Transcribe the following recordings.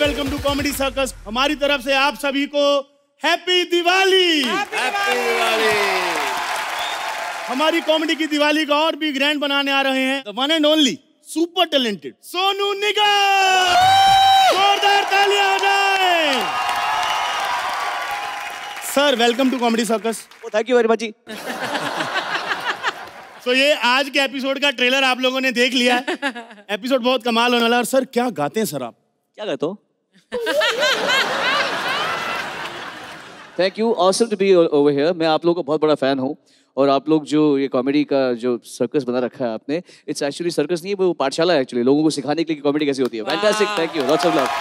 Welcome to comedy circus. हमारी तरफ से आप सभी को हैप्पी दिवाली। हैप्पी दिवाली। हमारी कॉमेडी की दिवाली को और भी ग्रैंड बनाने आ रहे हैं the one and only super talented Sonu Nigam. जोरदार तालियां हो जाए। Sir welcome to comedy circus. Thank you very much ji. तो ये आज के एपिसोड का ट्रेलर आप लोगों ने देख लिया है। एपिसोड बहुत कमाल होने वाला है। सर क्या गाते हैं सर आप? क्या गाते हो? Thank you, awesome to be over here. मैं आप लोगों का बहुत बड़ा फैन हूँ और आप लोग जो ये कॉमेडी का जो सर्कस बना रखा है आपने, इट्स एक्चुअली सर्कस नहीं है, वो पाठशाला है एक्चुअली, लोगों को सिखाने के लिए कॉमेडी कैसी होती है। Fantastic, thank you, lots of love.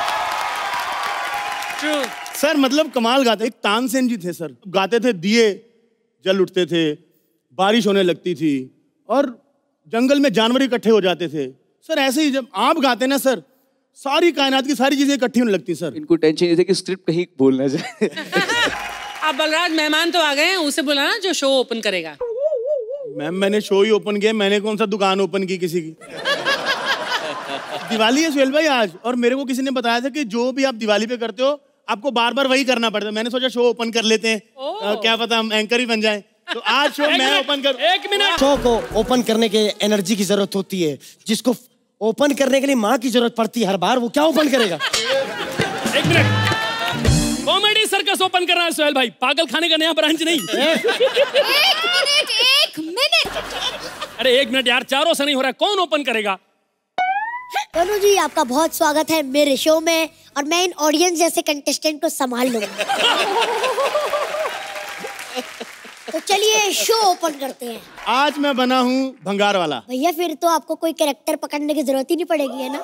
True sir, मतलब कमाल गाते। एक तानसेन जी थे सर, गाते थे दिए जल उठते थे, बारिश होने लगती थी और जंगल में जानवर इकट्ठे हो जाते थे। सर ऐसे ही जब आप गाते ना सर, सारी कायनात की सारी चीजें इकट्ठी होने लगती सर। इनको टेंशन ये थे कि स्क्रिप्ट कहीं भूल ना जाए। अब बलराज मेहमान तो आ गए हैं, उसे बुलाना जो शो ओपन करेगा। मैम मैंने शो ही ओपन किया, मैंने कौन सा दुकान ओपन की किसी की। दिवाली है सुहेल भाई आज, और मेरे को किसी ने बताया था कि जो भी आप दिवाली पे करते हो आपको बार बार वही करना पड़ता है। मैंने सोचा शो ओपन कर लेते हैं, क्या पता हम एंकर ही बन जाएं। तो आज शो मैं ओपन कर। एक मिनट, शो को ओपन करने के एनर्जी की जरूरत होती है, जिसको ओपन करने के लिए माँ की जरूरत पड़ती है हर बार, वो क्या ओपन करेगा? एक मिनट, कॉमेडी सर्कस ओपन कर रहा है सुहेल भाई, पागल खाने का नया ब्रांच नहीं। एक मिनट। अरे एक मिनट यार, चारों से नहीं हो रहा है, कौन ओपन करेगा? सोनू जी आपका बहुत स्वागत है मेरे शो में, और मैं इन ऑडियंस जैसे कंटेस्टेंट को संभाल लूंगा। तो चलिए शो ओपन करते हैं। आज मैं बना हूँ भंगार वाला। भैया फिर तो आपको कोई कैरेक्टर पकड़ने की जरूरत ही नहीं पड़ेगी, है ना?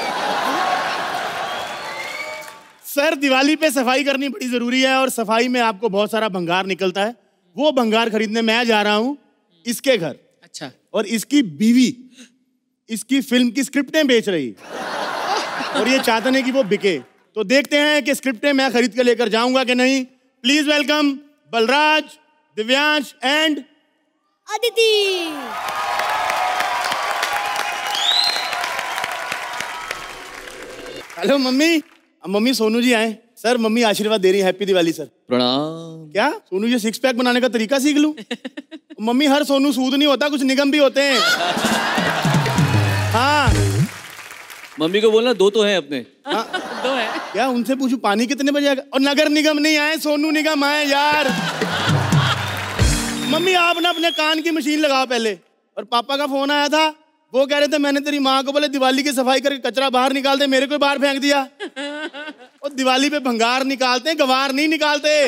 सर दिवाली पे सफाई करनी बड़ी जरूरी है, और सफाई में आपको बहुत सारा भंगार निकलता है। वो भंगार खरीदने मैं जा रहा हूँ इसके घर। अच्छा। और इसकी बीवी इसकी फिल्म की स्क्रिप्टें बेच रही, और ये चाहते हैं कि वो बिके। तो देखते हैं कि स्क्रिप्टें मैं खरीद के लेकर जाऊंगा कि नहीं। Please welcome Balraj, Divyansh and Aditi. Hello mummy. Mummy Sonu ji आए। सर मम्मी आशीर्वाद दे रही है, हैप्पी दिवाली सर। प्रणाम। क्या सोनू जी सिक्स पैक बनाने का तरीका सीख लूं? मम्मी हर सोनू सूद नहीं होता, कुछ निगम भी होते हैं। हाँ मम्मी को बोलना दो तो हैं अपने। हाँ। दो है क्या उनसे पूछूं पानी कितने बजे आएगा? और नगर निगम नहीं आए, सोनू निगम आए यार। मम्मी आप ना अपने कान की मशीन लगाओ पहले। और पापा का फोन आया था, वो कह रहे थे मैंने तेरी माँ को बोले दिवाली की सफाई करके कचरा बाहर निकाल दे, मेरे को बाहर फेंक दिया। और दिवाली पे भंगार निकालते हैं, गवार नहीं निकालते।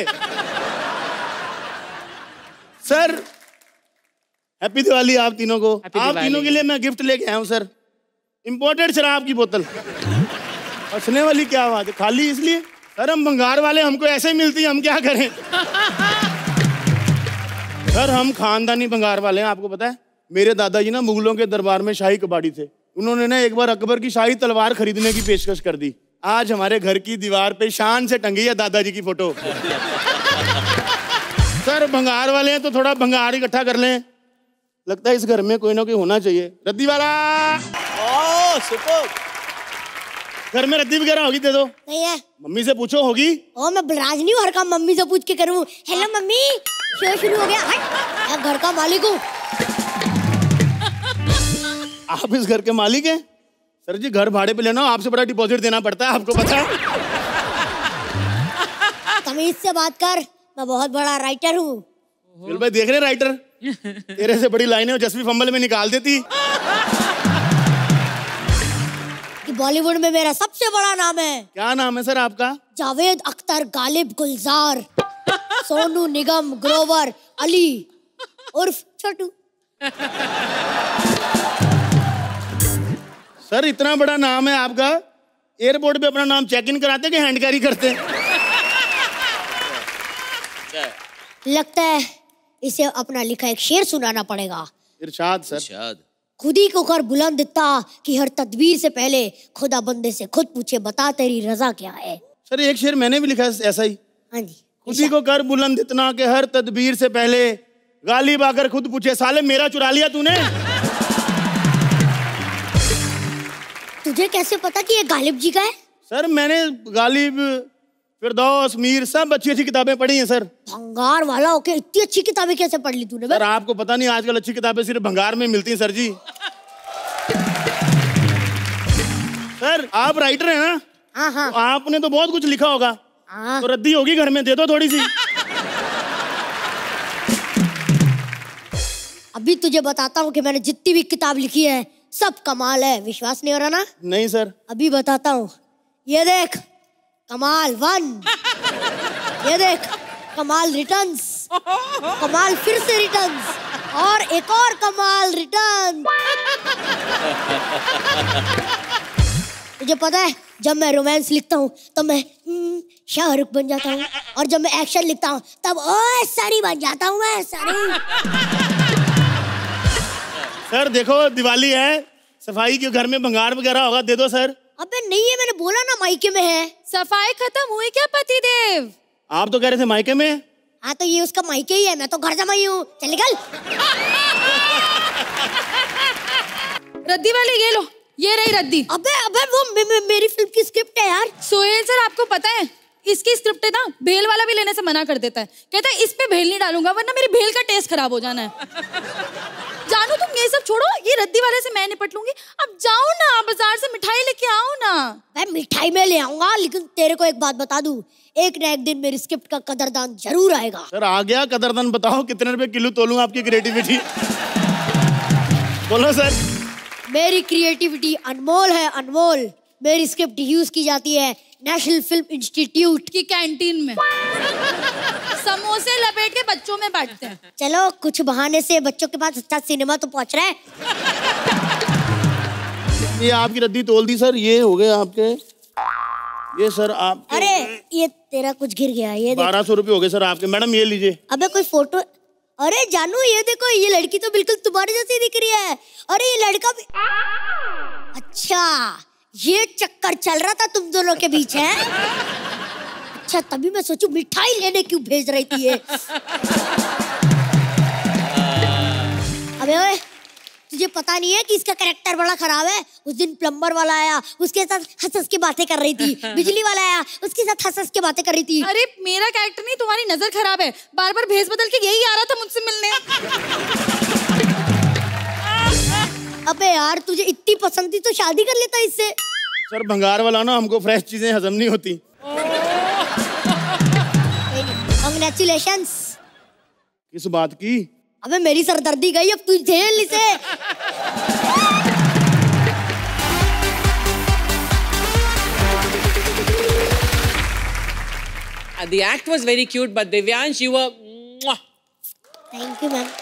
सर हैप्पी दिवाली आप तीनों को। आप तीनों के लिए मैं गिफ्ट लेके आया हूँ सर, इंपोर्टेड शराब की बोतल। हंसने वाली क्या बात है, खाली इसलिए? सर हम भंगार वाले, हमको ऐसे ही मिलती है, हम क्या करें? सर हम खानदानी भंगार वाले हैं। आपको पता है मेरे दादाजी ना मुगलों के दरबार में शाही कबाड़ी थे। उन्होंने ना एक बार अकबर की शाही तलवार खरीदने की पेशकश कर दी। आज हमारे घर की दीवार पे शान से टंगी है दादाजी की फोटो। सर भंगार वाले हैं तो थोड़ा भंगार इकट्ठा कर लें। लगता है इस घर में कोई ना कोई होना चाहिए। रद्दी वाला। घर में रद्दी वगैरह होगी दे दो। नहीं है। मम्मी से पूछो होगी। ओ मैं बलराज नहीं हूँ, हर काम मम्मी से पूछ के करूँ। हेलो मम्मी, शो शुरू हो गया। हट, मैं घर का मालिक हूँ। आप इस घर के मालिक हैं? सर जी घर भाड़े पे लेना, आपसे बड़ा डिपॉजिट देना पड़ता है, आपको पता है? तमीज से बात कर, मैं बहुत बड़ा राइटर हूँ। भाई देख रहे राइटर, तेरे से बड़ी लाइनें जसवी फंबल में निकाल देती। कि बॉलीवुड में मेरा सबसे बड़ा नाम है। क्या नाम है सर आपका? जावेद अख्तर, गालिब, गुलजार, सोनू निगम, ग्रोवर, अली उर्फ छोटू। सर इतना बड़ा नाम है आपका, एयरपोर्ट पे अपना नाम चेक इन कराते कि हैंड कैरी करते? लगता है इसे अपना लिखा एक शेर सुनाना पड़ेगा। इरशाद सर। इरशाद। खुद ही को कर बुलंद इतना कि हर तदबीर से पहले खुदा बंदे से खुद पूछे बता तेरी रजा क्या है। सर एक शेर मैंने भी लिखा है ऐसा ही। हाँ जी। खुद ही को कर बुलंद इतना कि हर तदबीर से पहले गालिब आकर खुद पूछे साले मेरा चुरा लिया तूने। तुझे कैसे पता कि ये गालिब जी का है? सर मैंने गालिब, फिरदौस, मीर सब अच्छी अच्छी किताबें पढ़ी हैं सर। भंगार वाला होके इतनी अच्छी किताबें कैसे पढ़ ली तूने? सर आपको पता नहीं आजकल अच्छी किताबें सिर्फ भंगार में मिलती हैं सर जी। सर आप राइटर हैं ना? हाँ हाँ। तो आपने तो बहुत कुछ लिखा होगा। हाँ। तो रद्दी होगी घर में, दे दो थोड़ी सी। अभी तुझे बताता हूँ कि मैंने जितनी भी किताब लिखी है सब कमाल है। विश्वास नहीं हो रहा ना? नहीं सर। अभी बताता हूँ। ये देख कमाल 1, ये देख कमाल रिटर्न्स, कमाल फिर से रिटर्न्स, और एक और कमाल रिटर्न। तुझे पता है जब मैं रोमांस लिखता हूँ तो मैं शाहरुख बन जाता हूँ, और जब मैं एक्शन लिखता हूँ तब ओए सरी बन जाता हूँ मैं, सरी। सर देखो दिवाली है, सफाई के घर में भंगार वगैरह होगा, दे दो सर। अबे नहीं है, मैंने बोला ना मायके में है। सफाई खत्म हुई क्या पतिदेव? आप तो कह रहे थे मायके में। हाँ तो ये उसका मायके ही है, मैं तो घर जमाई हूँ। चल निकल। रद्दी वाले ये लो, ये रही रद्दी। अबे अबे वो मेरी फिल्म की स्क्रिप्ट है यार। सोहेल सर आपको पता है इसकी स्क्रिप्ट है ना, भेल वाला भी लेने से मना कर देता है। कहता है इस पे भेल नहीं डालूंगा वरना मेरी भेल का टेस्ट खराब हो जाना है। जानू तुम ये सब छोड़ो, ये रद्दी वाले से मैं निपट लूंगी। अब जाओ ना बाजार से मिठाई लेके आओ ना। मैं मिठाई में ले आऊंगा, लेकिन तेरे को एक बात बता दूं, एक ना एक दिन मेरी स्क्रिप्ट का कदरदान जरूर आएगा। सर आ गया कदरदान, बताओ कितने रुपए किलो तोलूं आपकी क्रिएटिविटी? बोलो सर। मेरी क्रिएटिविटी अनमोल है, अनमोल। मेरी स्क्रिप्ट यूज की जाती है नेशनल फिल्म इंस्टीट्यूट की कैंटीन में। समोसे लपेट के बच्चों में बांटते हैं। चलो कुछ बहाने से बच्चों के पास अच्छा सिनेमा तो पहुंच रहा है। ये आपकी रद्दी तोल दी सर, ये हो गए आपके, ये सर आप। अरे ये तेरा कुछ गिर गया, ये 1200 रुपये हो गए सर आपके। मैडम ये लीजिए। अबे कोई फोटो। अरे जानू ये देखो, ये लड़की तो बिल्कुल तुम्हारे जैसी दिख रही है। अरे ये लड़का भी। अच्छा ये चक्कर चल रहा था तुम दोनों के बीच है? अच्छा तभी मैं सोचूं मिठाई लेने क्यों भेज रही थी ये। अबे ओए तुझे पता नहीं है कि इसका कैरेक्टर बड़ा खराब है। उस दिन प्लम्बर वाला आया, उसके साथ हंस हंस के बातें कर रही थी। बिजली वाला आया, उसके साथ हंस हंस के बातें कर रही थी। अरे मेरा कैरेक्टर नहीं, तुम्हारी नजर खराब है। बार बार भेस बदल के यही आ रहा था मुझसे मिलने। अबे यार तुझे इतनी पसंद थी तो शादी कर लेता इससे। सर भंगार वाला ना, हमको फ्रेश चीजें हजम नहीं होती। कांग्रेचुलेशंस। किस बात की? अबे मेरी सरदर्दी गई, अब तू झेल इसे। The act was very cute, but Divyansh, you were. Thank you, ma'am.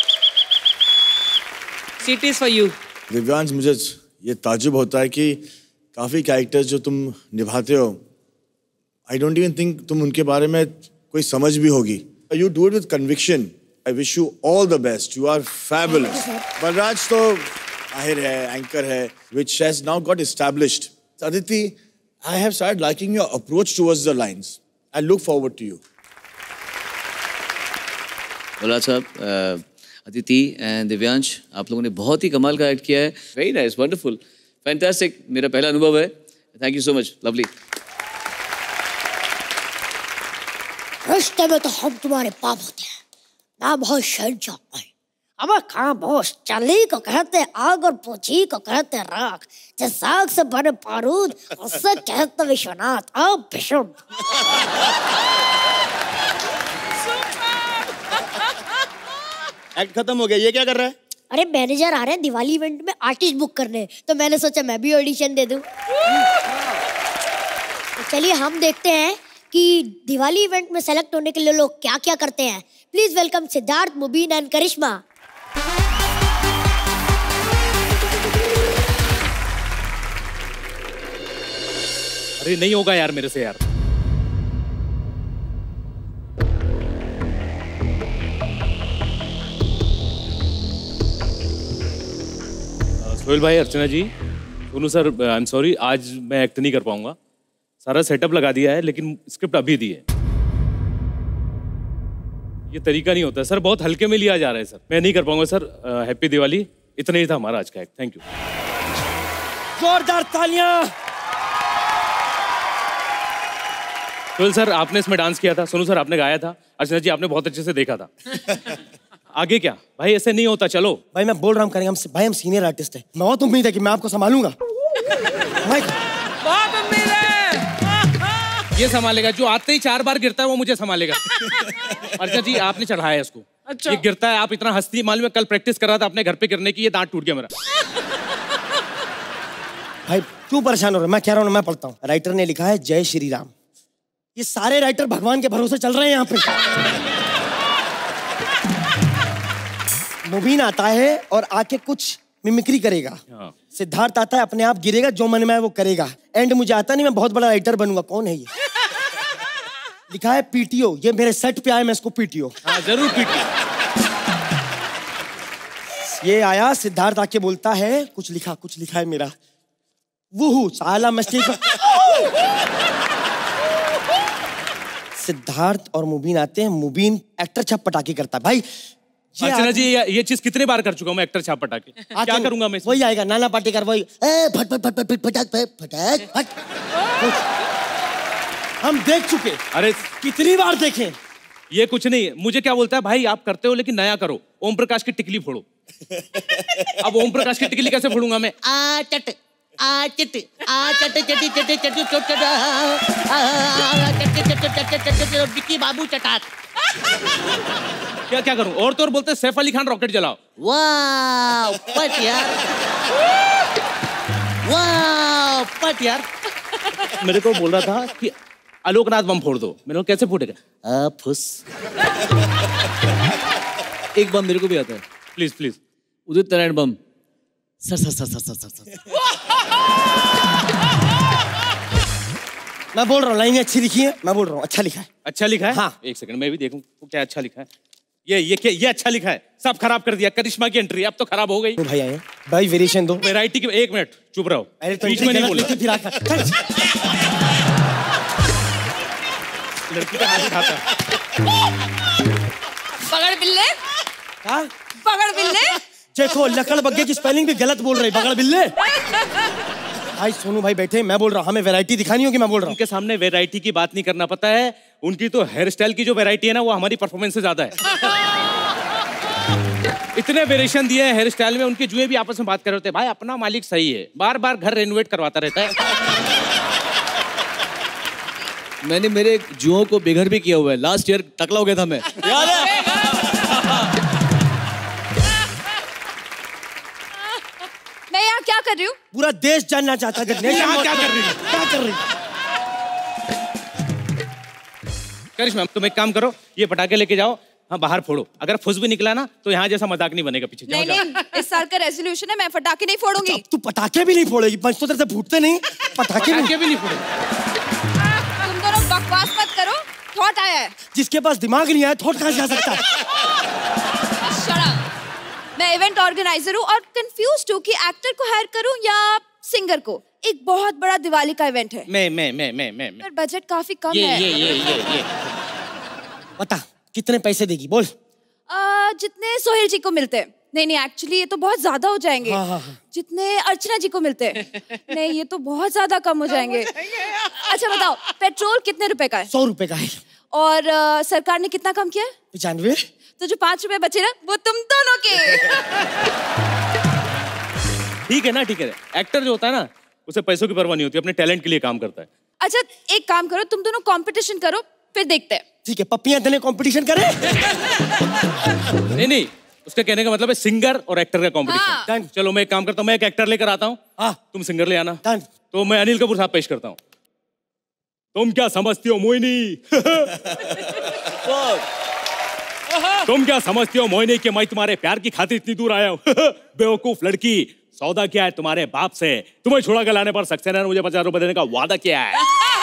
Seat is for you. Divyansh, मुझे ये ताजुब होता है कि काफ़ी कैरेक्टर्स जो तुम निभाते हो, आई डोंट इवन थिंक तुम उनके बारे में कोई समझ भी होगी। You do it with conviction. I wish you all the best. You are fabulous. Balraj तो आहिर है, एंकर है, which has now got established. Aditi, I have started liking your approach towards the lines. I look forward to you. Balraj साहब, Aditi and Divyansh, आप लोगों ने बहुत ही कमाल का एक्ट किया है। Very nice, wonderful, fantastic. मेरा पहला अनुभव है। Thank you so much, lovely. रिश्ते में तो हम तुम्हारे बाप होते हैं, ना बहुत शहंशाह है। अब खामोश चली को कहते आग और पोछी को कहते राख, जिस आग से बने बारूद उससे कहते विश्वनाथ। अब विष्णु एक्ट खत्म हो गया, ये क्या कर रहा है? अरे मैनेजर आ रहे हैं दिवाली इवेंट में आर्टिस्ट बुक करने, तो मैंने सोचा मैं भी ऑडिशन दे दूं। तो चलिए हम देखते हैं कि दिवाली इवेंट में सेलेक्ट होने के लिए लोग क्या क्या करते हैं। Please welcome Siddharth, Mubeen and Karishma. अरे नहीं होगा यार मेरे से यार। सोहेल भाई, Archana ji, Sonu sir, I am sorry, आज मैं एक्ट नहीं कर पाऊंगा। सारा सेटअप लगा दिया है लेकिन स्क्रिप्ट अभी दी है। ये तरीका नहीं होता सर, बहुत हल्के में लिया जा रहा है सर। मैं नहीं कर पाऊंगा सर। हैप्पी दिवाली। इतना ही था हमारा आज का एक्ट। Thank you. जोरदार तालियां। सोहेल सर आपने इसमें डांस किया था, सोनू सर आपने गाया था, अर्चना जी आपने बहुत अच्छे से देखा था। आगे क्या भाई, ऐसे नहीं होता। चलो भाई मैं बोल रहा हूँ करेंगे, हम सीनियर आर्टिस्ट है, बहुत उम्मीद है कि मैं आपको संभालूंगा। बहुत उम्मीद है। ये संभालेगा, जो आते ही 4 बार गिरता है वो मुझे संभालेगा। अर्चना जी आपने चढ़ाया इसको। अच्छा। ये गिरता है, आप इतना हंसती, मालूम है कल प्रैक्टिस कर रहा था अपने घर पे गिरने की, ये दांत टूट गया मेरा। भाई क्यों परेशान हो रहे, मैं कह रहा हूँ, मैं पढ़ता हूँ। राइटर ने लिखा है जय श्री राम। ये सारे राइटर भगवान के भरोसे चल रहे हैं यहाँ पे। मुबीन आता है और आके कुछ मिमिक्री करेगा। हाँ। सिद्धार्थ आता है अपने आप गिरेगा, जो मन में है वो करेगा। एंड मुझे आता नहीं, मैं बहुत बड़ा राइटर बनूंगा। कौन है ये? लिखा है पीटीओ। ये मेरे सेट पे आया, मैं इसको पीटीओ। हाँ जरूर पीटीओ। ये आया, सिद्धार्थ आके बोलता है कुछ लिखा है मेरा। वूहू साला मछली का। सिद्धार्थ और मुबीन आते हैं। मुबीन एक्टर छप पटाखी करता है। भाई अर्चना जी ये चीज कितने बार कर चुका हूँ मैं, एक्टर छाप पटाखे। क्या करूंगा मैं? वही आएगा नाना पाटेकर, वही फट फट फट फट फटाक फट। हम देख चुके। अरे कितनी बार देखें। ये कुछ नहीं, मुझे क्या बोलता है भाई आप करते हो लेकिन नया करो, ओम प्रकाश की टिकली फोड़ो। अब ओम प्रकाश की टिकली कैसे फोड़ूंगा मैं? विक्की बाबू चटाक। क्या करूं? और तो और बोलते सैफ अली खान रॉकेट जलाओ। वाह पट यार, वाह पट यार। मेरे को बोल रहा था कि आलोकनाथ बम फोड़ दो। मैंने कहा कैसे फूटेगा? फुस। एक बम मेरे को भी आता है। Please please. Udit Narayan bomb. Sir sir sir sir sir sir. मैं बोल रहा हूँ लाइन अच्छी लिखी है, मैं बोल रहा हूँ अच्छा लिखा है। अच्छा लिखा है? हाँ। एक सेकंड मैं भी देखूं क्या अच्छा लिखा है। ये अच्छा लिखा है। सब खराब कर दिया। करिश्मा की एंट्री अब तो खराब हो गई। भाई आए भाई, वेरिएशन दो। वैरायटी की। एक मिनट चुप रहो। बीच में नहीं बोलना। लड़की का हाथ उठाता। पकड़ बिल्ले। क्या? पकड़ बिल्ले। देखो लकड़ बग्गे की स्पेलिंग भी गलत बोल रही। बगड़ बिल्ले। भाई सोनू भाई बैठे, मैं बोल रहा हूँ हमें वैरायटी दिखानी होगी। मैं बोल रहा हूँ उनके सामने वैरायटी की बात नहीं करना। पता है उनकी तो हेयर स्टाइल की जो वैरायटी है ना, वो हमारी परफॉर्मेंस से ज्यादा है। इतने वेरिएशन दिए हैं हेयर स्टाइल में। उनके जुए भी आपस में बात कर रहे होते हैं। भाई अपना मालिक सही है, बार बार घर रेनोवेट करवाता रहता है। मैंने मेरे जुओं को बेघर भी किया हुआ है। लास्ट ईयर टकला हो गया था मैं, याद है? मैं यहाँ क्या कर रही हूँ? पूरा देश जानना चाहता है यहाँ क्या कर रही है? क्या कर रही? करिश्मा तुम एक काम करो, ये पटाखे लेके जाओ, हाँ बाहर फोड़ो। अगर फुस भी निकला ना तो यहाँ जैसा मजाक नहीं बनेगा पीछे। नहीं नहीं, इस साल का रेजोल्यूशन है, मैं पटाखे नहीं फोड़ूंगी। तू पटाखे भी नहीं फोड़ेगी? पंचतंत्र से फूटते नहीं पटाखे भी नहीं फोड़ेगी। तुम दोनों बकवास मत करो। थॉट आया है। जिसके पास दिमाग नहीं आया थॉट कहाँ से आ सकता है? Shut up. मैं इवेंट ऑर्गेनाइजर हूँ और कंफ्यूज्ड हूँ कि एक्टर को हायर करूँ या सिंगर को। एक बहुत बड़ा दिवाली का इवेंट है। मैं पर बजट काफी कम है। ये बता कितने पैसे देगी बोल। जितने सोहेल जी को मिलते हैं। नहीं नहीं, एक्चुअली ये तो बहुत ज्यादा हो जाएंगे। हाँ। जितने अर्चना जी को मिलते हैं। नहीं ये तो बहुत ज्यादा कम हो जाएंगे। अच्छा बताओ, पेट्रोल कितने रुपए का है? 100 रुपए का है। और सरकार ने कितना कम किया है? 95। तो जो 5 रुपए बचे ना, वो तुम दोनों के। ठीक है ना, ठीक है। एक्टर जो होता है ना, उसे पैसों की परवाह नहीं होती, अपने टैलेंट के लिए काम करता है। अच्छा एक काम करो, तुम दोनों कंपटीशन करो, फिर देखते हैं। ठीक है, पप्पियां देने कंपटीशन करें? नहीं, उसका कहने का मतलब है सिंगर और एक्टर का कंपटीशन। हाँ। चलो मैं एक काम करता हूँ, मैं एक एक्टर लेकर आता हूँ, तुम सिंगर ले आना। तो मैं अनिल कपूर साहब पेश करता हूँ। तुम क्या समझती हो मोहिनी? तुम क्या समझती हो मोहिनी कि मैं तुम्हारे प्यार की खातिर इतनी दूर आया हूँ? बेवकूफ लड़की, सौदा क्या है तुम्हारे बाप से? तुम्हें छुड़ा के लाने पर सक्सेना ने मुझे 50 रुपए देने का वादा किया है।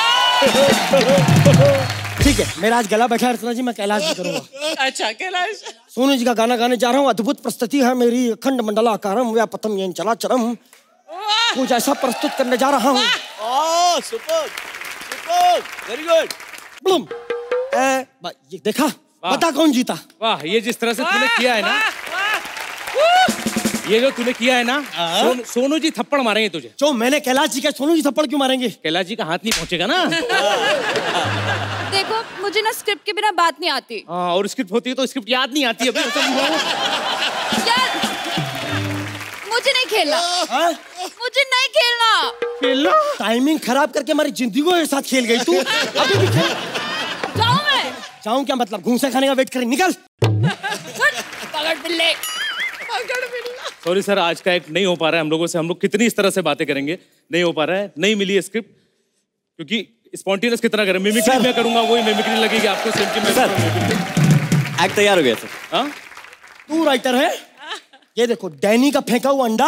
ठीक है, मेरा आज गला बैठा है अर्चना जी, मैं कैलाश जी करूंगा। अच्छा कैलाश। सोनू जी का गाना गाने जा रहा हूँ। अद्भुत प्रस्तुति है मेरी, अखंड मंडलाकारम व्यापतम येन चराचरम। कुछ ऐसा प्रस्तुत करने जा रहा हूँ। Super very good. ये देखा, बता कौन जीता? वाह, ये जिस तरह से तुमने किया है ना, ये जो तूने किया है ना, सोनू जी थप्पड़ मारेंगे तुझे। जो मैंने कैलाश जी का, सोनू जी थप्पड़ क्यों मारेंगे? कैलाश जी का हाथ नहीं पहुंचेगा ना। देखो मुझे ना स्क्रिप्ट के बिना बात नहीं आती। हाँ, और स्क्रिप्ट होती है तो स्क्रिप्ट याद नहीं आती है। यार मुझे नहीं खेलना। मुझे नहीं खेलना। खेलना? टाइमिंग खराब करके हमारी जिंदगी के साथ खेल गई तू। अभी भी खेल। जाऊं मैं? जाऊं क्या मतलब? घूंसे खाने का वेट करें, निकल। पकड़ बिल्ले। सॉरी सर, आज का एक्ट नहीं हो पा रहा है हम लोगों से। हम लोग कितनी इस तरह से बातें करेंगे, नहीं हो पा रहा है। नहीं मिली है स्क्रिप्ट, क्योंकि स्पॉन्टेनियस कितना करें। मिमिक्री मैं करूंगा, वही मिमिक्री लगेगी आपको। सेम की मैं एक्ट तैयार हो गया सर। हाँ, तू राइटर है? ये देखो, डैनी का फेंका हुआ अंडा।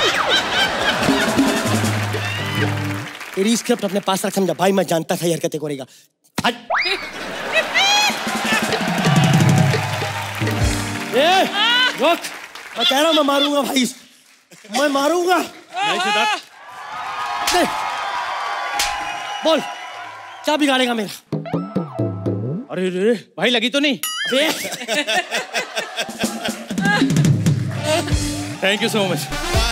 तेरी स्क्रिप्ट अपने पास रख, समझा भाई? मैं जानता था ये हरकतें करेगा। मैं कह रहा हूं मैं मारूंगा भाई, मैं मारूंगा। नहीं सिद्धार्थ, बोल, क्या बिगाड़ेगा मेरा? अरे रे भाई, लगी तो नहीं? Thank you so much.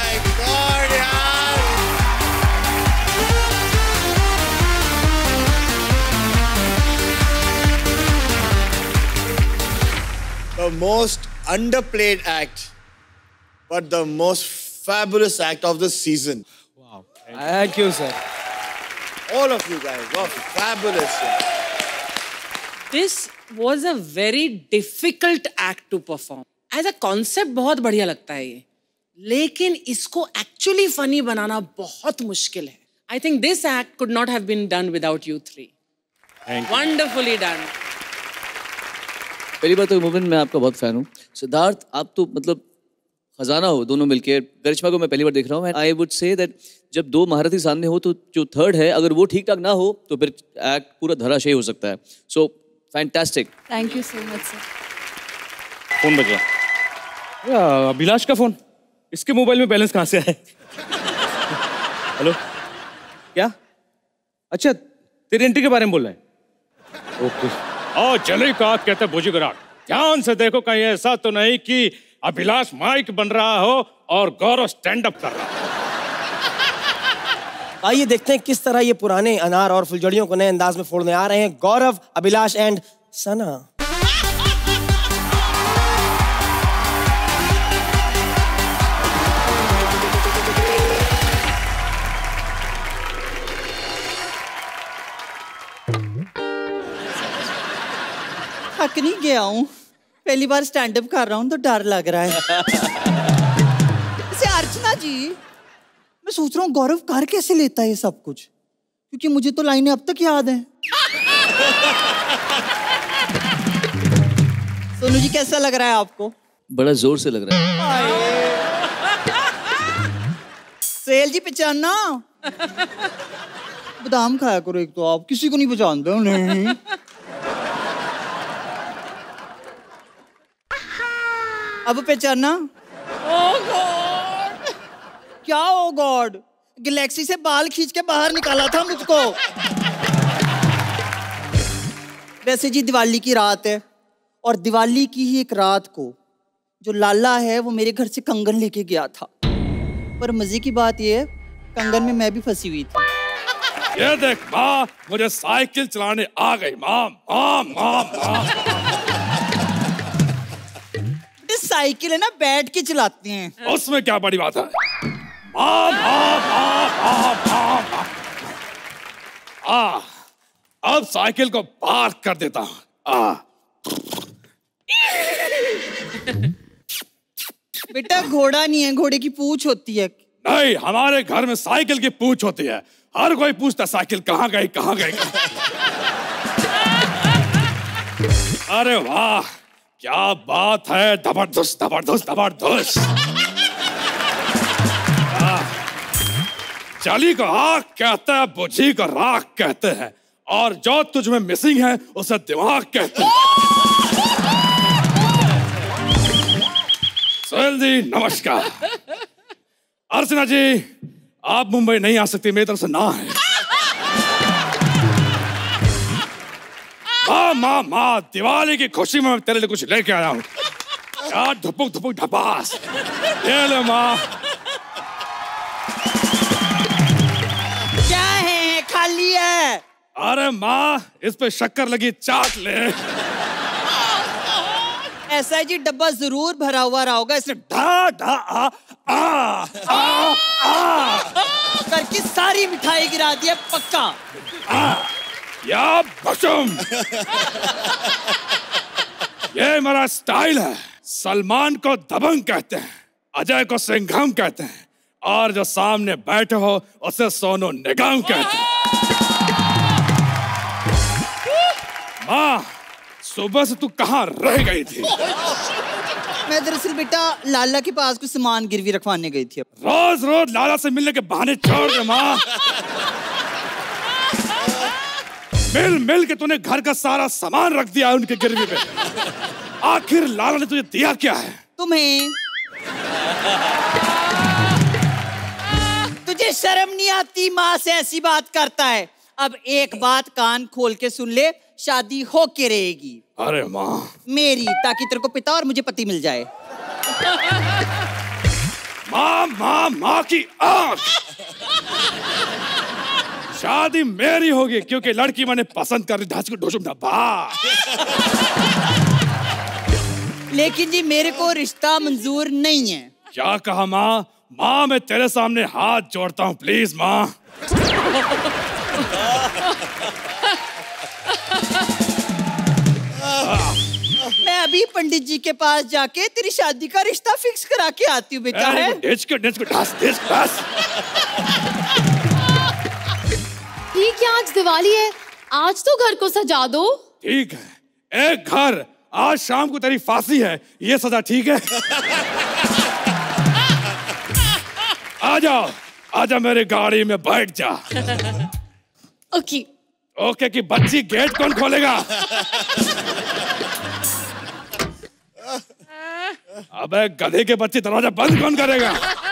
The most underplayed act, but the most fabulous act of the season. Wow. Thank you, sir. All of you guys, wow, fabulous. This was a very difficult act to perform. As a concept बहुत बढ़िया लगता है ये, लेकिन इसको actually funny बनाना बहुत मुश्किल है. I think this act could not have been done without you three. Thank you. Wonderfully done. पहली बात तो मोमिन, मैं आपका बहुत फैन हूँ। सिद्धार्थ, आप तो मतलब खजाना हो दोनों मिलके। करिश्मा को मैं पहली बार देख रहा हूँ। आई वुड से दैट जब दो महारथी सामने हो तो जो थर्ड है, अगर वो ठीक ठाक ना हो तो फिर एक्ट पूरा धराशायी हो सकता है। So fantastic. Thank you so much sir. Phone बज रहा। अभिलाष का फोन, इसके मोबाइल में बैलेंस कहाँ से आया? हेलो, क्या? अच्छा, तेरी एंट्री के बारे में बोल रहा है? ओके। और चले का कहते बुजुर्ग, ध्यान से देखो कहीं ऐसा तो नहीं कि अभिलाष माइक बन रहा हो और गौरव स्टैंड अप कर रहा हो। आइए देखते हैं किस तरह ये पुराने अनार और फुलझड़ियों को नए अंदाज में फोड़ने आ रहे हैं गौरव, अभिलाष एंड सना। थक नहीं गया हूँ, पहली बार स्टैंड अप कर रहा हूँ तो डर लग रहा है। वैसे अर्चना जी, मैं सोच रहा हूँ गौरव कर कैसे लेता है ये सब कुछ, क्योंकि मुझे तो लाइनें अब तक याद हैं। सोनू जी कैसा लग रहा है आपको? बड़ा जोर से लग रहा है। सेल जी पहचाना, बादाम खाया करो एक तो, आप किसी को नहीं पहचानते हो। नहीं अब पहचाना? Oh god! क्या ओ गॉड? गैलेक्सी से बाल खींच के बाहर निकाला था मुझको। वैसे जी दिवाली की रात है, और दिवाली की ही एक रात को जो लाला है वो मेरे घर से कंगन लेके गया था। पर मजे की बात ये है, कंगन में मैं भी फंसी हुई थी। ये देख माँ, मुझे साइकिल चलाने आ गई। माँ माँ माँ माँ। साइकिल है ना, बैठ के चलाते हैं। उसमें क्या बड़ी बात है? माँ माँ माँ माँ माँ माँ। अब साइकिल को पार्क कर देता हूँ। बेटा घोड़ा नहीं है, घोड़े की पूंछ होती है। नहीं, हमारे घर में साइकिल की पूंछ होती है। हर कोई पूछता साइकिल कहाँ गई, कहाँ गई। अरे वाह, क्या बात है, जबरदस्त जबरदस्त जबरदस्त। चली को आग कहते हैं, बुझी को राख कहते हैं, और जो तुझ में मिसिंग है उसे दिमाग कहते हैं। सोहेल जी नमस्कार। अर्चना जी, आप मुंबई नहीं आ सकती, मेरी तरफ से ना है। माँ माँ माँ, दिवाली की खुशी में मैं तेरे लिए कुछ लेके आया हूँ। क्या धुपुक धुपुक ढपास। ये ले माँ। क्या है, खाली है? अरे माँ, इस पे शक्कर लगी, चाट ले। ऐसा जी डब्बा जरूर भरा हुआ रहा होगा, इसने ढा ढा आ आ आ आ करके सारी मिठाई गिरा दी है, पक्का। या भसम। ये मेरा स्टाइल है। सलमान को दबंग कहते हैं, अजय को सिंघम कहते हैं, और जो सामने बैठे हो उसे सोनू निगम कहते हैं। माँ, सुबह से तू कहाँ रह गई थी? मैं दरअसल बेटा लाला के पास कुछ सामान गिरवी रखवाने गई थी। रोज रोज लाला से मिलने के बहाने छोड़ दे माँ। मिल मिल के तूने घर का सारा सामान रख दिया है उनके गिरवी पे। आखिर लाला ने तुझे दिया क्या है? तुम्हें। तुझे शर्म नहीं आती? माँ से ऐसी बात करता है। अब एक बात कान खोल के सुन ले, शादी होके रहेगी। अरे माँ मेरी, ताकि तेरे को पिता और मुझे पति मिल जाए। माँ माँ माँ की आँख। शादी मेरी होगी क्योंकि लड़की मैंने पसंद कर ली। ढांच को ढोचुम ढब्बा। लेकिन जी मेरे को रिश्ता मंजूर नहीं है। क्या कहा माँ? माँ मैं तेरे सामने हाथ जोड़ता हूँ, प्लीज माँ। मैं अभी पंडित जी के पास जाके तेरी शादी का रिश्ता फिक्स करा के आती हूँ बेटा। है ठीक है, आज दिवाली है, आज तो घर को सजा दो। ठीक है, एक घर, आज शाम को तेरी फांसी है, ये सजा ठीक है? आ जाओ, आजा मेरी गाड़ी में बैठ जा। ओके। ओके कि बच्ची गेट कौन खोलेगा? अबे गधे के बच्चे दरवाजा बंद कौन करेगा?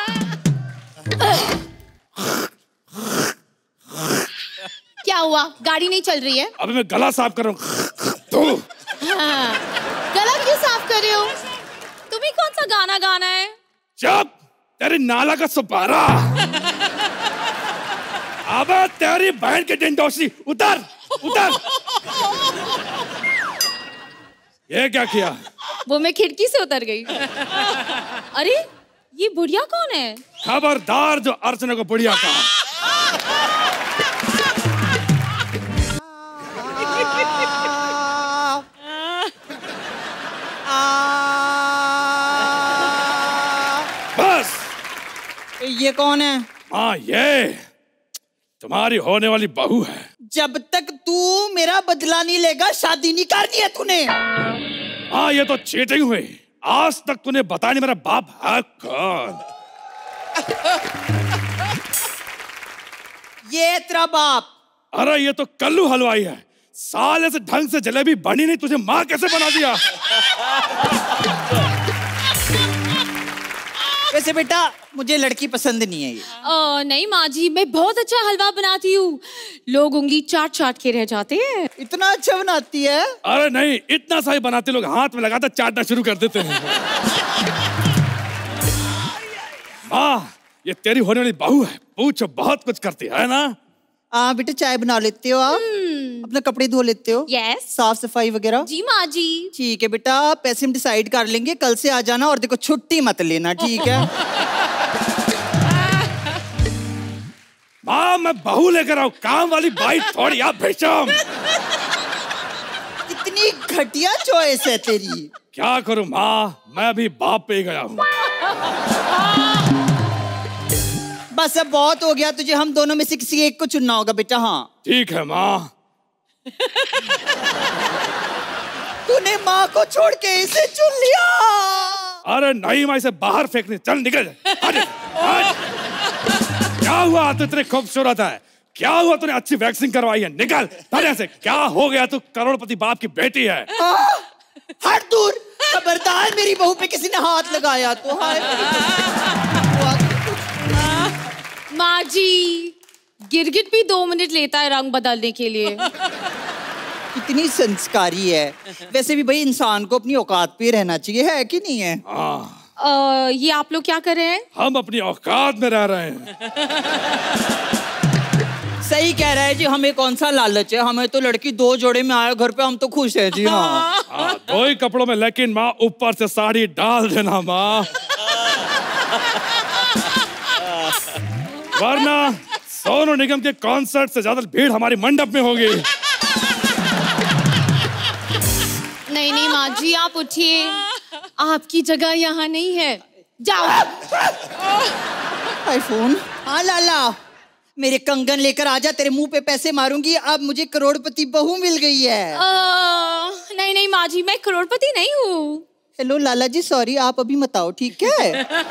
क्या हुआ, गाड़ी नहीं चल रही है? अबे मैं गला साफ कर रहा हूँ। तू हाँ, गला क्यों साफ कर रहे हो? तुम्हें कौन सा गाना गाना है? चुप, तेरी नाला का सुपारा। अबे तेरी बहन के डिंडोसी, उतर उतर। ये क्या किया? वो मैं खिड़की से उतर गई। अरे ये बुढ़िया कौन है? खबरदार जो अर्चना को बुढ़िया कहा। बस। ये कौन है? हाँ, ये तुम्हारी होने वाली बहू है। जब तक तू मेरा बदला नहीं लेगा शादी नहीं करनी है तूने। हाँ, ये तो चीटिंग हुई। आज तक तूने बताया नहीं मेरा बाप है कौन। ये तेरा बाप? अरे ये तो कल्लू हलवाई है। साले से ढंग से जलेबी बनी नहीं, तुझे माँ कैसे बना दिया? वैसे बेटा मुझे लड़की पसंद नहीं है ये। नहीं माँ जी, मैं बहुत अच्छा हलवा बनाती हूँ, लोग उंगली चाट चाट के रह जाते हैं। इतना अच्छा बनाती है? अरे नहीं, इतना सा ही बनाते, लोग हाथ में लगाते चाटना शुरू कर देते हैं। माँ, ये तेरी होने वाली बहू है, पूछो बहुत कुछ करती है ना? हाँ बेटा, चाय बना लेते हो आप? अपने कपड़े धो लेते हो? यस। साफ सफाई वगैरह? जी माँ जी। ठीक है बेटा, पैसे हम डिसाइड कर लेंगे, कल से आ जाना, और देखो छुट्टी मत लेना, ठीक है? माँ मैं बहू लेकर आऊं, काम वाली बाई थोड़ी आप भेजम। इतनी घटिया चॉइस है तेरी। क्या करूं माँ, मैं भी बाप पे गया हूँ। बस अब बहुत हो गया, तुझे हम दोनों में से किसी एक को चुनना होगा बेटा। हाँ ठीक है माँ। तूने माँ को छोड़ के इसे चुन लिया। अरे नहीं, मैं इसे बाहर फेंकने, चल निकल। क्या हुआ, तू इतने खूबसूरत है? क्या हुआ, तूने अच्छी वैक्सिंग करवाई है? निकल पहले से। क्या हो गया, तू करोड़पति बाप की बेटी है। हट दूर, खबरदार मेरी बहू पे किसी ने हाथ लगाया तो। माँ जी, गिरगिट भी 2 मिनट लेता है रंग बदलने के लिए। कितनी संस्कारी है। वैसे भी भाई इंसान को अपनी औकात पे रहना चाहिए, है कि नहीं है? ये आप लोग क्या कर रहे हैं? हम अपनी औकात में रह रहे हैं। सही कह रहा है जी, हमें कौन सा लालच है, हमें तो लड़की 2 जोड़े में आए घर पे, हम तो खुश है जी। हाँ 2 ही कपड़ों में, लेकिन माँ ऊपर से साड़ी डाल देना माँ, वरना सोनू निगम के कॉन्सर्ट से ज्यादा भीड़ हमारी मंडप में होगी। नहीं नहीं माँ जी, आप उठिए, आपकी जगह यहाँ नहीं है, जाओ। आईफोन। हाँ लाला, मेरे कंगन लेकर आजा, तेरे मुंह पे पैसे मारूंगी। अब मुझे करोड़पति बहू मिल गई है। नहीं नहीं माँ जी, मैं करोड़पति नहीं हूँ। हेलो लाला जी, सॉरी, आप अभी मत आओ, ठीक है?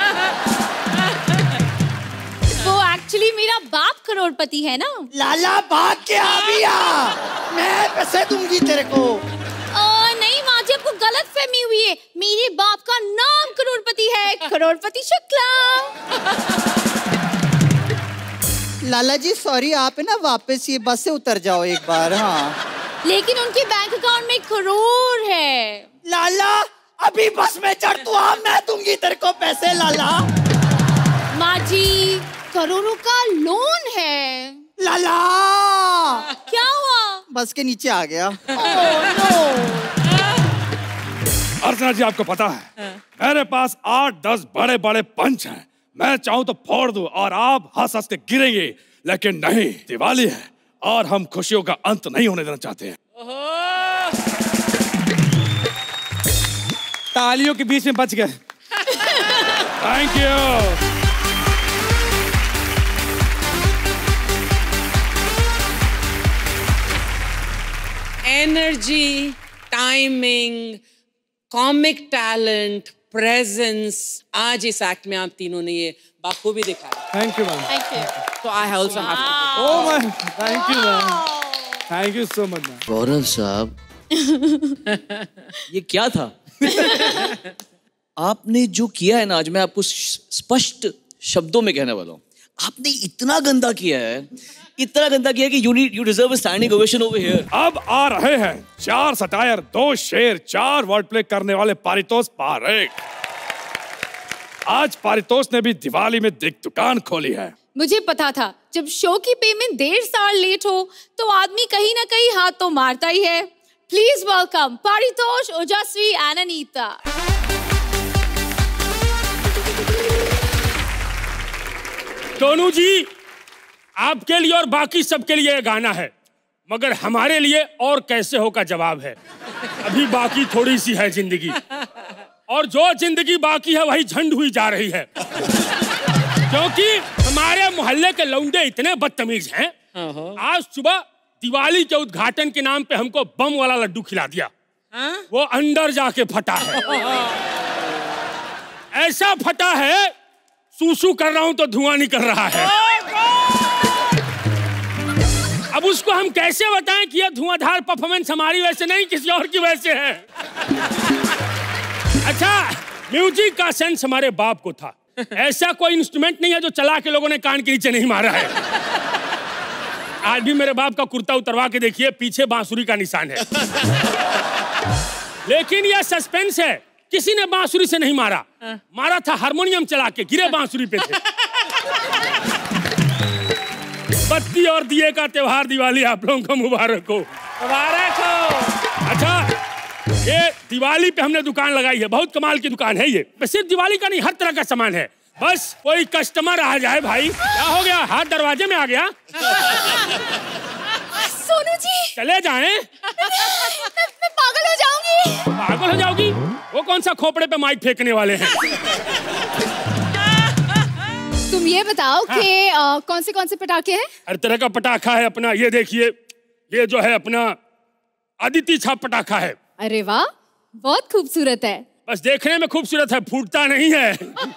वो एक्चुअली मेरा बाप करोड़पति है ना। लाला भाग के आ भी आ, मैं पैसे दूंगी तेरे को। नहीं माँ जी, आपको गलत फहमी हुई है, मेरे बाप का नाम करोड़पति है, करोड़पति शुक्ला। लाला जी सॉरी, आप है ना वापस ये बस से उतर जाओ एक बार। हाँ लेकिन उनके बैंक अकाउंट में करोड़ है। लाला अभी बस में चढ़ तू आ, मैं दूंगी तेरे को पैसे। लाला माँ जी, करोड़ों का लोन है। लाला क्या हुआ? बस के नीचे आ गया। अर्चना जी, आपको पता है मेरे पास 8-10 बड़े बड़े पंच हैं, मैं चाहूं तो फोड़ दूं और आप हंस हंस के गिरेंगे, लेकिन नहीं, दिवाली है और हम खुशियों का अंत नहीं होने देना चाहते हैं। तालियों के बीच में बच गए। Thank you. Energy, timing, comic talent, presence, आज इस एक्ट में आप तीनों ने ये बाखूबी दिखाया। Thank you ma'am. Thank you. तो I also have to. Oh ma'am, thank you ma'am, thank you so much ma'am. Gaurav साहब, ये क्या था? आपने जो किया है ना, आज मैं आपको स्पष्ट शब्दों में कहने वाला हूँ, आपने इतना गंदा किया है, इतना गंदा किया कि you deserve a standing ovation over here. अब आ रहे हैं 4 सटायर, 2 शेर, 4 वर्ड प्ले करने वाले पारितोष पारेख। आज पारितोष ने भी दिवाली में एक दुकान खोली है। मुझे पता था जब शो की पेमेंट 1.5 साल लेट हो तो आदमी कहीं ना कहीं हाथ तो मारता ही है। प्लीज वेलकम पारितोष, ओजस्वी एंड अनीता। सोनू जी, आपके लिए और बाकी सबके लिए गाना है, मगर हमारे लिए और कैसे हो का जवाब है। अभी बाकी थोड़ी सी है जिंदगी, और जो जिंदगी बाकी है वही झंड हुई जा रही है, क्योंकि हमारे मोहल्ले के लौंडे इतने बदतमीज हैं। आज सुबह दिवाली के उद्घाटन के नाम पे हमको बम वाला लड्डू खिला दिया। वो अंदर जाके फटा है, ऐसा फटा है सूसू कर रहा हूं तो धुआं निकल रहा है। अब उसको हम कैसे बताएं कि यह धुआंधार परफॉर्मेंस हमारी वजह से नहीं, किसी और की वजह से है। अच्छा, म्यूजिक का सेंस हमारे बाप को था। ऐसा कोई इंस्ट्रूमेंट नहीं है जो चला के लोगों ने कान के नीचे नहीं मारा है। आज भी मेरे बाप का कुर्ता उतरवा के देखिए, पीछे बांसुरी का निशान है। लेकिन यह सस्पेंस है, किसी ने बांसुरी से नहीं मारा, मारा था हारमोनियम चला के, गिरे बांसुरी पे थे। बत्ती और दिए का त्योहार दिवाली आप लोगों को मुबारक हो। मुबारक हो। अच्छा, ये दिवाली पे हमने दुकान लगाई है, बहुत कमाल की दुकान है ये। सिर्फ दिवाली का नहीं, हर तरह का सामान है। बस कोई कस्टमर आ जाए भाई। क्या हो गया, हाथ दरवाजे में आ गया? सोनू जी, चले जाएं। मैं पागल हो जाऊंगी। पागल हो जाओगी? वो कौन सा खोपड़े पे माइक फेंकने वाले हैं? तुम ये बताओ कि कौन से पटाखे हैं? हर तरह का पटाखा है अपना। ये देखिए, ये जो है अपना अदिति छाप पटाखा है। अरे वाह, बहुत खूबसूरत है। बस देखने में खूबसूरत है, फूटता नहीं है।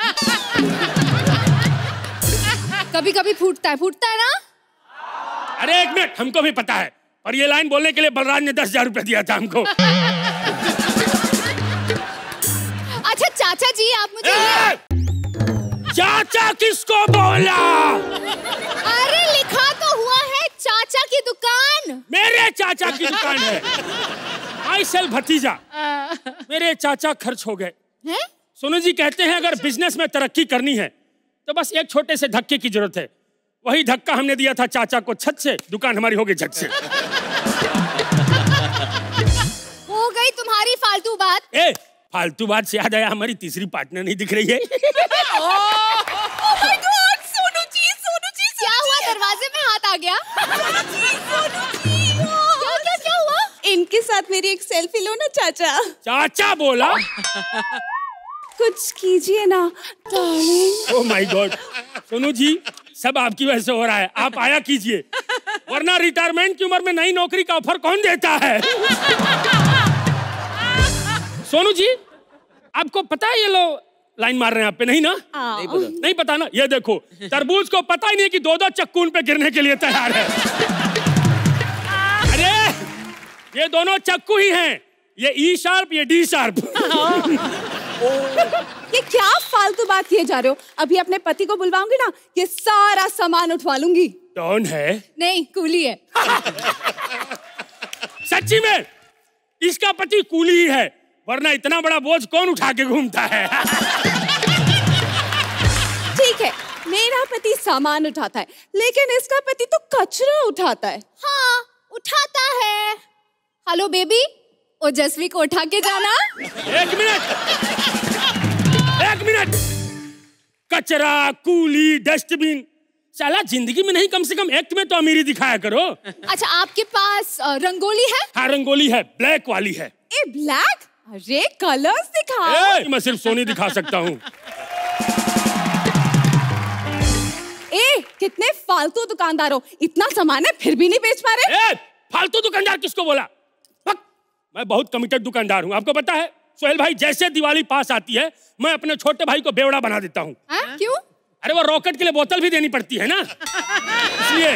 कभी कभी फूटता है ना? अरे एक मिनट, हमको भी पता है, और ये लाइन बोलने के लिए बलराज ने 10,000 रुपए दिया था हमको। अच्छा चाचा जी, आप मुझे चाचा किसको बोला? अरे लिखा तो हुआ है चाचा चाचा की दुकान। मेरे चाचा की दुकान है। आई सेल भतीजा। मेरे चाचा खर्च हो गए। हैं? सोनू जी कहते हैं अगर बिजनेस में तरक्की करनी है तो बस एक छोटे से धक्के की जरूरत है। वही धक्का हमने दिया था चाचा को छत से, दुकान हमारी हो गई झट से। हो गई तुम्हारी फालतू बात। ए, फालतू बात से याद आया, हमारी तीसरी पार्टनर नहीं दिख रही है। क्या हुआ? दरवाजे में हाथ आ गया। क्या हुआ? इनके साथ मेरी एक सेल्फी लो ना चाचा। चाचा बोला? कुछ कीजिए ना darling. Oh my god. Sonu ji सब आपकी वजह से हो रहा है, आप आया कीजिए, वरना रिटायरमेंट की उम्र में नई नौकरी का ऑफर कौन देता है? सोनू जी आपको पता है ये लोग लाइन मार रहे हैं आप पे, नहीं ना? नहीं पता ना? ये देखो तरबूज को पता ही नहीं कि 2-2 चक्कू उन पे गिरने के लिए तैयार है। अरे ये दोनों चक्कू ही हैं, ये ई शार्प ये डी शार्प। ये क्या फालतू बात किए जा रहे हो? अभी अपने पति को बुलवाऊंगी ना, ये सारा सामान उठवा लूंगी। कौन है? नहीं, कूली है। सच्ची में इसका पति कूली ही है, वरना इतना बड़ा बोझ कौन उठा के घूमता है? ठीक है, मेरा पति सामान उठाता है, लेकिन इसका पति तो कचरा उठाता है। हाँ, उठाता है। हेलो बेबी, ओजस्वी को उठा के जाना। एक मिनट। कचरा, कूली, डस्टबिन, साला जिंदगी में नहीं कम से कम एक्ट में तो अमीरी दिखाया करो। अच्छा, आपके पास रंगोली है? हाँ रंगोली है, ब्लैक वाली है। ए ब्लैक? अरे कलर्स दिखाओ। मैं सिर्फ सोनी दिखा सकता हूँ। ए कितने फालतू दुकानदार हो, इतना सामान है फिर भी नहीं बेच पा रहे। फालतू दुकानदार किसको बोला? मैं बहुत कमिटेड दुकानदार हूँ, आपको पता है। सोहेल भाई जैसे दिवाली पास आती है मैं अपने छोटे भाई को बेवड़ा बना देता हूँ। क्यों? अरे वो रॉकेट के लिए बोतल भी देनी पड़ती है ना, इसलिए।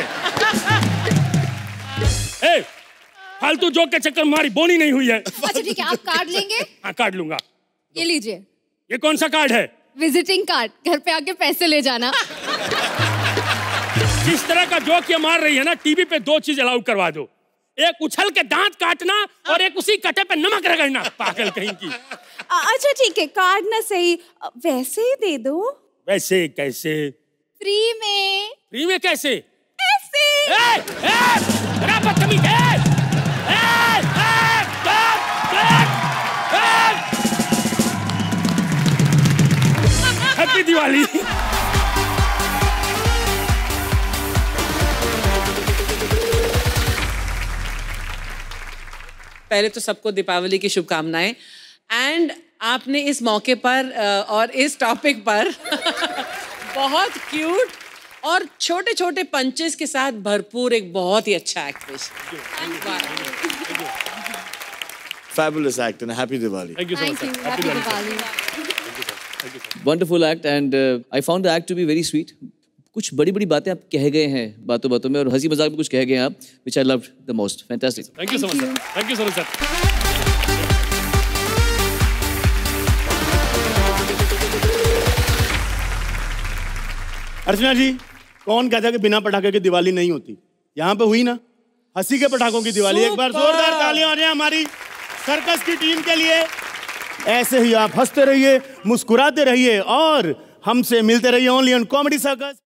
फालतू जोक के चक्कर में हमारी बोनी नहीं हुई है। अच्छा ठीक है, आप कार्ड लेंगे? हाँ कार्ड लूंगा। ये लीजिए। ये कौन सा कार्ड है? विजिटिंग कार्ड, घर पे आके पैसे ले जाना। जिस तरह का जोक ये मार रही है ना, टीवी पे 2 चीज अलाउ करवा दो, एक उछल के दांत काटना और एक उसी कटे पे नमक रगड़ना, पागल कहीं की। अच्छा ठीक है, कार्ड ना सही, वैसे ही दे दो। वैसे कैसे? फ्री में। फ्री में कैसे? ऐसे। बदतमीज है। हैप्पी दिवाली। पहले तो सबको दीपावली की शुभकामनाएं। एंड आपने इस मौके पर और इस टॉपिक पर बहुत क्यूट और छोटे छोटे पंचेस के साथ भरपूर एक बहुत ही अच्छा एक्ट पेश किया। Fabulous act and happy Diwali. Thank you so much. Happy Diwali. Wonderful act and I found the act to be very sweet. कुछ बड़ी बड़ी बातें आप कह गए हैं बातों बातों में, और हंसी मजाक में कुछ कह गए हैं आप, which I loved the most. Fantastic. Thank you so much, sir. Thank you so much, sir. अर्चना जी, कौन कहता है कि बिना पटाखे की दिवाली नहीं होती? यहाँ पे हुई ना, हंसी के पटाखों की दिवाली। एक बार जोरदार तालियां हो जाए हमारी सर्कस की टीम के लिए। ऐसे ही आप हंसते रहिए, मुस्कुराते रहिए और हमसे मिलते रहिए ओनली ऑन कॉमेडी सर्कस।